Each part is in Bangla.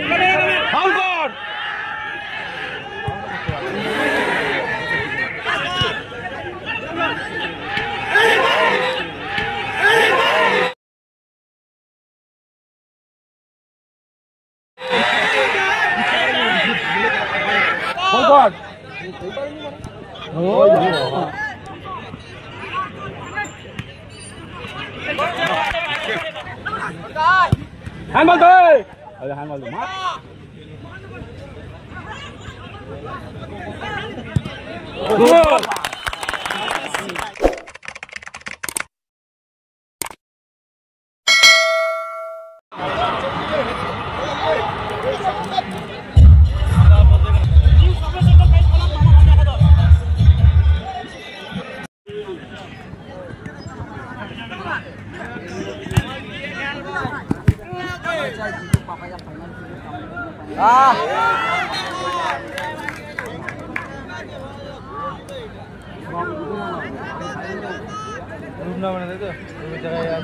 handball thôi. Handball đúng mắt. Room ना बना दे तो जगह यार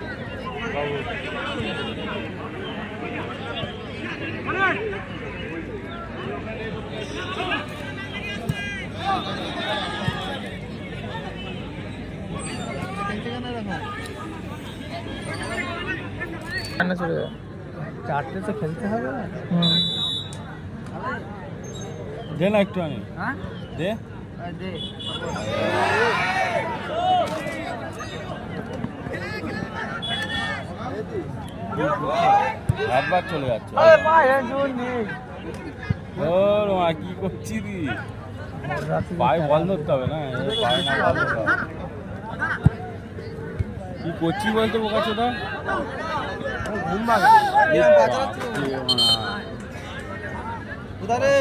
चार्टे से खेलते हैं दे ना एक दे दे একবার চলে যাচ্ছে কি করছি দি পায়ে বল ধরতে হবে না পায়ে না বল ধরতে হবে কি করছি বলতো বোকাচোদা ঘুম ভাঙে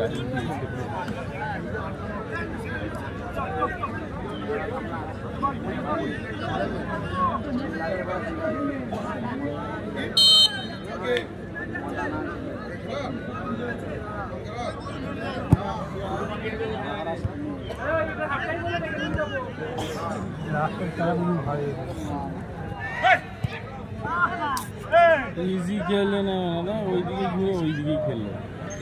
इजी खेलने ना ना वही दिखे घूरे वही दिखे खेलने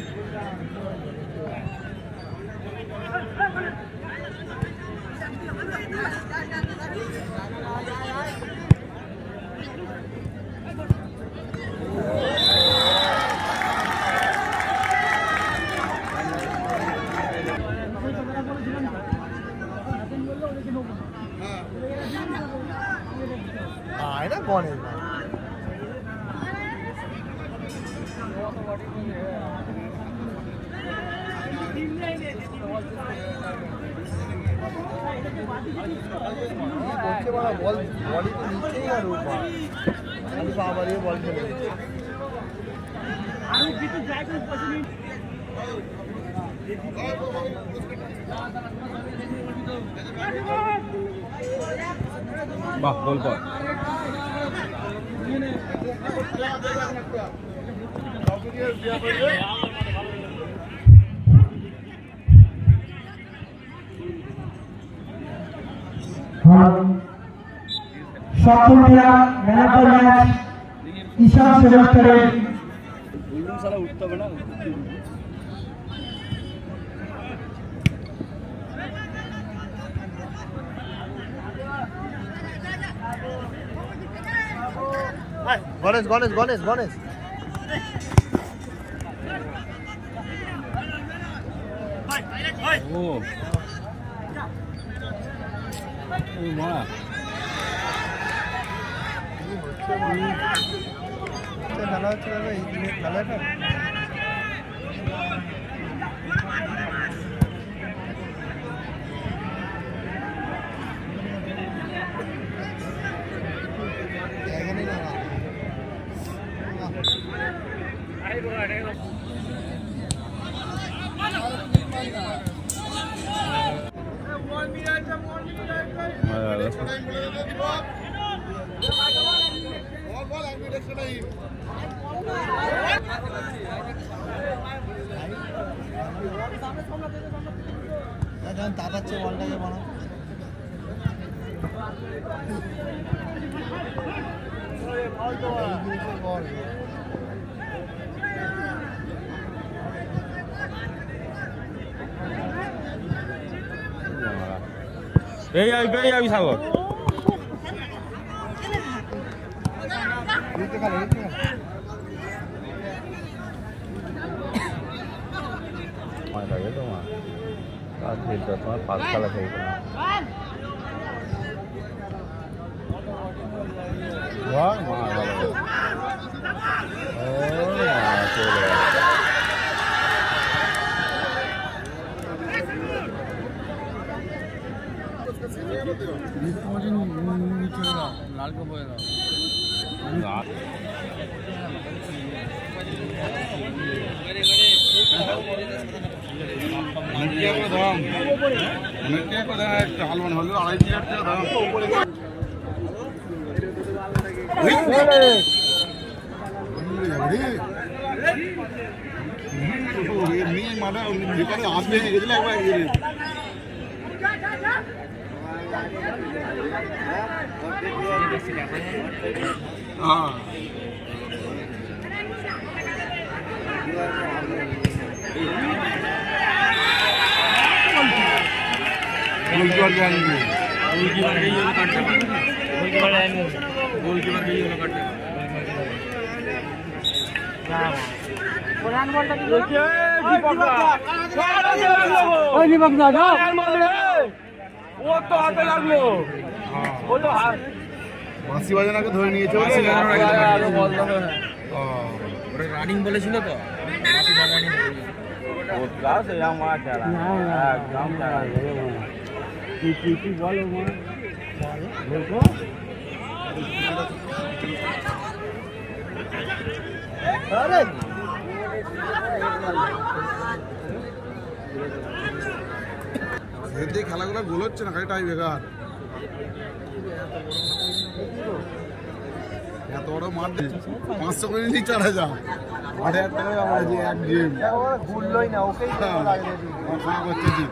ना कौन है बच्चे बड़ा बॉल बॉडी के नीचे ही है ऊपर खाली बाबर ये बॉल खेले वाह गोल पर सप्तम खेला man of the match Ishan सेमेस्टर साला उठता बना गणेश ओ मां খেলা হচ্ছে এই দিনের খেলাটা তাকাচ্ছে বলটাকে বানাও বল এই যাবি পেয়ে যাবি সাগর। লাগে তোমার কাজ খেলতে তোমার পাঁচ খেলা খেলতে না লাল কাপড় দাম হালমান হলো 2,500 টাকা দাম। মানে হাত ভেঙে গেছিল একবার। হ্যাঁ বাঁশি বাজানাকে ধরে নিয়েছে, রানিং বলেছিল তো খেলাগুলো গোল হচ্ছে না, খালি টাই বেকার। এত বড় মাঠ 500 করে নিয়ে 4,000 8,000 টাকা আমার যে এক গেম ঘুরলই না, ওকেই করছে কি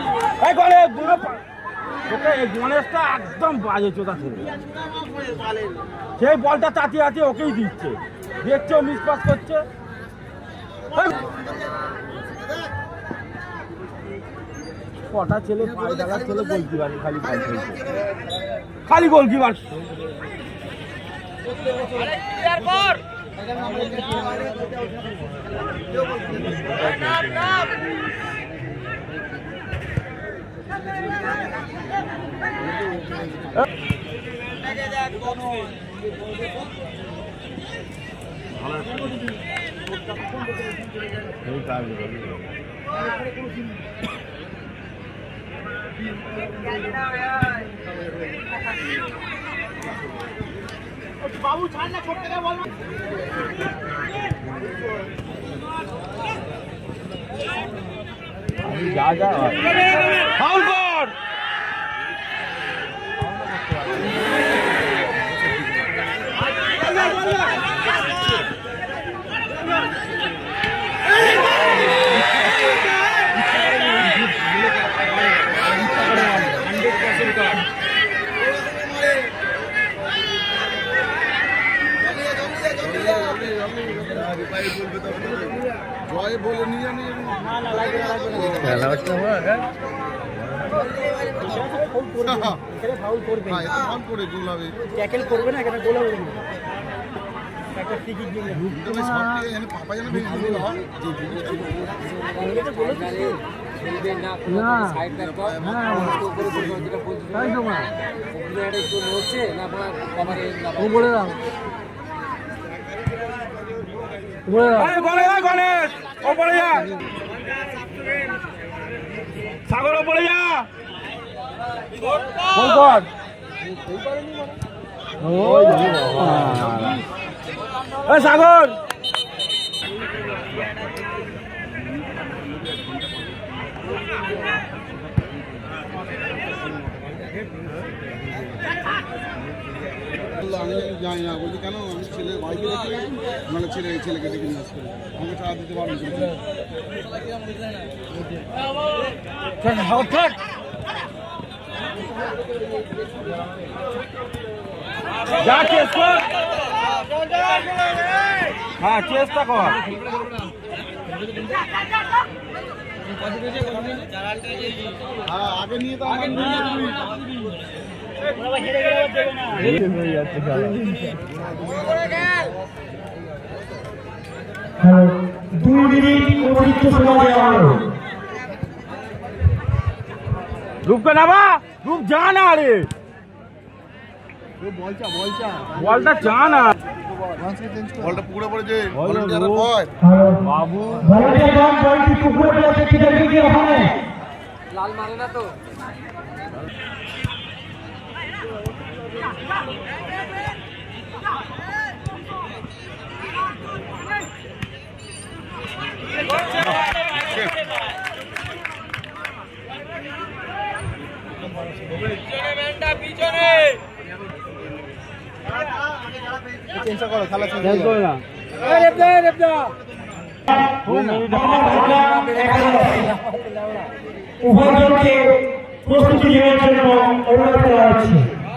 গণেশটা একদম বাজে চোদা ছিল, সেই বলটা চাচিয়ে আছে ওকেই দিচ্ছে, দেখছে মিস পাস করছে। কটা ছেলে পায়ে দাঁড়ার ছেলে গোলকিপার খালি বল খেলছে, খালি গোলকিপার। बाबू छाड़ना छोटे का बोल जा जा फाउल कर জয় বলে নিয়ে জানি ফাউল করবে না, ফাউল করে গোল হবে, ট্যাকেল করবে না, এখানে গোল হবে একটা টিকিট দিয়ে তবে সব থেকে এখানে পাপা যেন ভেঙে দিল হয় না সাইড দেখো হ্যাঁ উপরে যেটা বলছি তাই তো মা এটা একটু নড়ছে না কভারে না বলে দাও গণেশ ওপরে যা, সাগর ওপরে যা, সাগর আমি জানি না, বলছি কেন আমি ছেলে বাইকে রেখে মানে ছেলেকে ডেকে নিয়ে আসতে আমাকে টাকা দিতে পারবেন যা চেষ্টা কর, হ্যাঁ চেষ্টা কর। হ্যাঁ আগে নিয়ে তো আগে দুই মিনিট অতিরিক্ত সময় দেওয়া হলো। রূপকে নামা, রূপ যা না রে, বলটা যা না, বলটা পুকুরে পড়েছে বাবু বলটি পুকুরে পড়েছে, ক্রিকেটারকে কি ওখানে লাল মারে না তো। উভয়জনকে প্রস্তুতি নেওয়ার জন্য অনুরোধ করা হচ্ছে।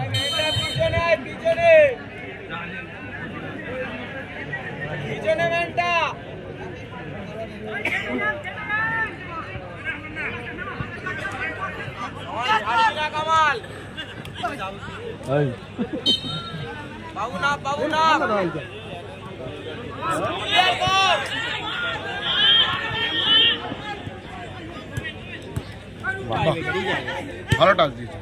ভালো টাচ দিয়েছে।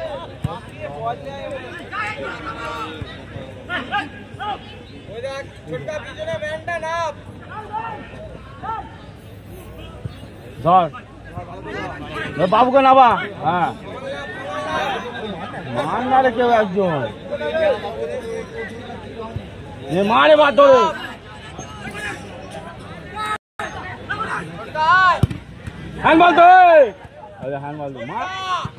ধর বাবুকে নাবা। হ্যাঁ মান না রে কেউ একজন, মারে বাদ ধরে হ্যান্ডবল তো, হ্যান্ডবল তো মা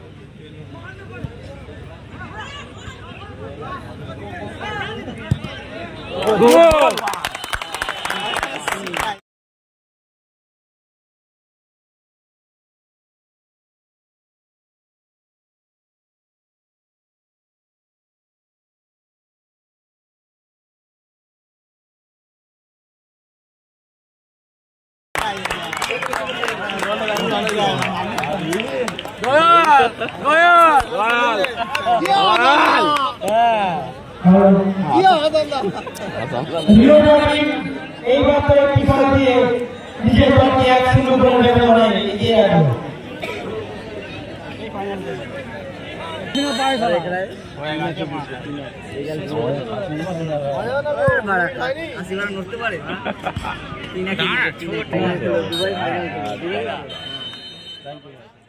এই ব্যাপারে কিফা দিয়ে নিজের দলকে 1-0 করে ব্যবধানে এগিয়ে রাখবে। নড়তে পারে